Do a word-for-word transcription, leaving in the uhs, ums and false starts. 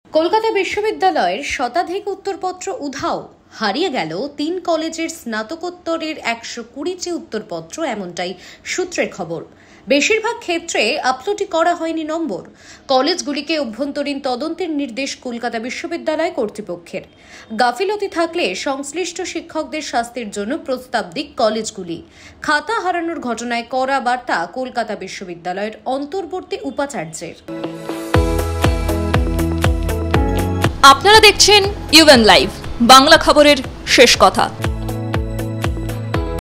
কলকাতা বিশ্ববিদ্যালয়ের শতাধিক উত্তরপত্র উধাও, হারিয়ে গেল তিন কলেজের স্নাতকোত্তরের একশো কুড়িটি উত্তরপত্র, এমনটাই সূত্রের খবর। বেশিরভাগ ক্ষেত্রে আপলোডই করা হয়নি নম্বর। কলেজগুলিকে অভ্যন্তরীণ তদন্তের নির্দেশ কলকাতা বিশ্ববিদ্যালয় কর্তৃপক্ষের। গাফিলতি থাকলে সংশ্লিষ্ট শিক্ষকদের শাস্তির জন্য প্রস্তাব দিক কলেজগুলি। খাতা হারানোর ঘটনায় কড়া বার্তা কলকাতা বিশ্ববিদ্যালয়ের অন্তর্বর্তী উপাচার্যের। আপনারা দেখছেন ইউএন লাইভ, বাংলা খবরের শেষ কথা।